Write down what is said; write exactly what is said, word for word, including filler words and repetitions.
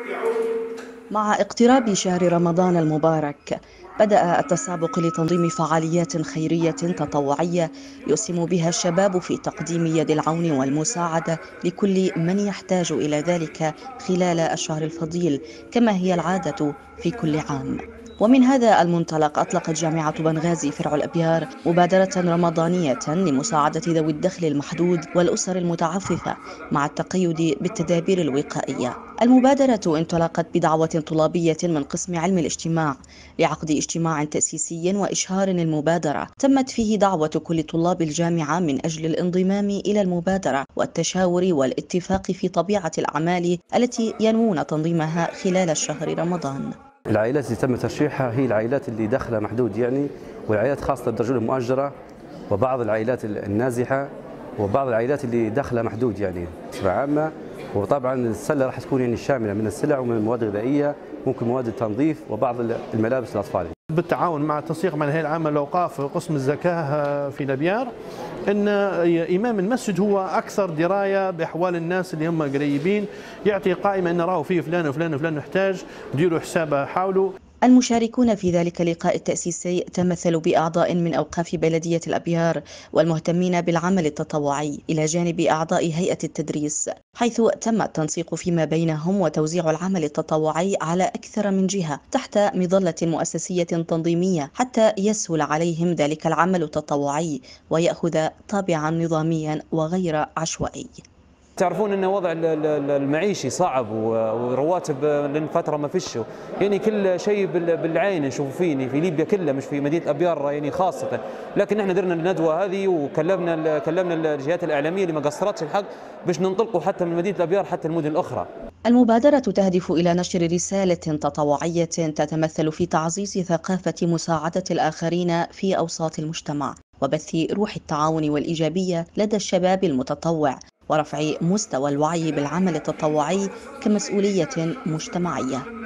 مع اقتراب شهر رمضان المبارك، بدأ التسابق لتنظيم فعاليات خيرية تطوعية يسهم بها الشباب في تقديم يد العون والمساعدة لكل من يحتاج إلى ذلك خلال الشهر الفضيل، كما هي العادة في كل عام. ومن هذا المنطلق أطلقت جامعة بنغازي فرع الأبيار مبادرة رمضانية لمساعدة ذوي الدخل المحدود والأسر المتعففة مع التقيد بالتدابير الوقائية. المبادرة انطلقت بدعوة طلابية من قسم علم الاجتماع لعقد اجتماع تأسيسي وإشهار المبادرة، تمت فيه دعوة كل طلاب الجامعة من أجل الانضمام إلى المبادرة والتشاور والاتفاق في طبيعة الأعمال التي ينوون تنظيمها خلال الشهر رمضان. العائلات اللي تم ترشيحها هي العائلات اللي دخلها محدود يعني، والعائلات خاصة الدرجة المؤجرة، وبعض العائلات النازحة، وبعض العائلات اللي دخلها محدود يعني بصفة عامة. وطبعا السلة راح تكون يعني شاملة من السلع ومن المواد الغذائية، ممكن مواد التنظيف وبعض الملابس للأطفال. بالتعاون مع التنسيق مع الهيئة العامة للأوقاف قسم الزكاة في الأبيار، أن إمام المسجد هو أكثر دراية بأحوال الناس اللي هم قريبين، يعطي قائمة أن راهو فيه فلان وفلان وفلان محتاج، ديروا حسابه حاولوا. المشاركون في ذلك اللقاء التأسيسي تمثلوا بأعضاء من أوقاف بلدية الأبيار والمهتمين بالعمل التطوعي، إلى جانب أعضاء هيئة التدريس، حيث تم التنسيق فيما بينهم وتوزيع العمل التطوعي على أكثر من جهة تحت مظلة مؤسسية تنظيمية، حتى يسهل عليهم ذلك العمل التطوعي ويأخذ طابعا نظاميا وغير عشوائي. تعرفون ان وضع المعيشي صعب والرواتب لفتره ما فيش، يعني كل شيء بالعين نشوف فيه في ليبيا كلها مش في مدينه ابيار يعني خاصه. لكن احنا درنا الندوه هذه وكلمنا كلمنا الجهات الاعلاميه اللي ما قصرتش الحق باش ننطلقوا حتى من مدينه ابيار حتى المدن الاخرى. المبادرة تهدف إلى نشر رسالة تطوعية تتمثل في تعزيز ثقافة مساعدة الآخرين في أوساط المجتمع، وبث روح التعاون والإيجابية لدى الشباب المتطوع، ورفع مستوى الوعي بالعمل التطوعي كمسؤولية مجتمعية.